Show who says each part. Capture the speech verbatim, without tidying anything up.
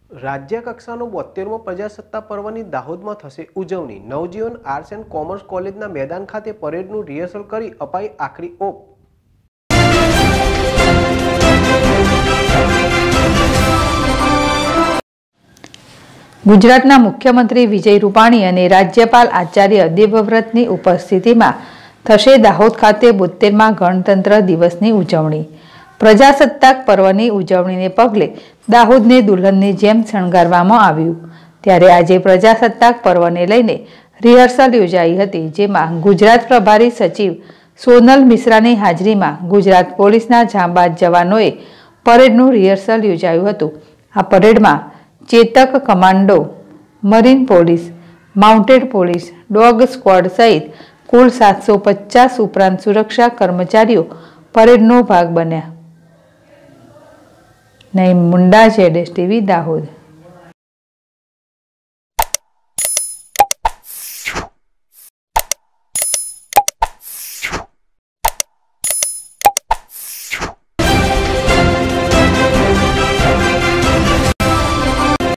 Speaker 1: રાજ્ય કક્ષાનો બોતેરમો પ્રજાસત્તાક પર્વની દાહોદમાં થશે ઉજવણી। નવજીવન આર્ટ્સ એન્ડ કોમર્સ કોલેજના મેદાન ખાતે પરેડનું રિહર્સલ કરી અપાઈ આખરી ઓપ।
Speaker 2: ગુજરાતના મુખ્યમંત્રી વિજય રૂપાણી અને રાજ્યપાલ આચાર્ય દેવવ્રતની ઉપસ્થિતિમાં થશે દાહોદ ખાતે બોતેરમા ગણતંત્ર દિવસની ઉજવણી। પ્રજાસત્તાક પર્વની ઉજવણીને પગલે દાહોદને દુલ્હનની જેમ શણગારવામાં આવ્યું। ત્યારે આજે પ્રજાસત્તાક પર્વને લઈને રિહર્સલ યોજાઈ હતી, જેમાં ગુજરાત પ્રભારી સચિવ સોનલ મિશ્રાની હાજરીમાં ગુજરાત પોલીસના જાંબાઝ જવાનોએ પરેડનું રિહર્સલ યોજાયું હતું। આ પરેડમાં Chetak commando, marine police, mounted police, dog squad સહિત કુલ સાતસો પચાસ ઉપરાંત સુરક્ષા કર્મચારીઓ પરેડનો ભાગ બન્યા। નઈમ મુંડા, જેડેશ ટીવી, દાહોદ।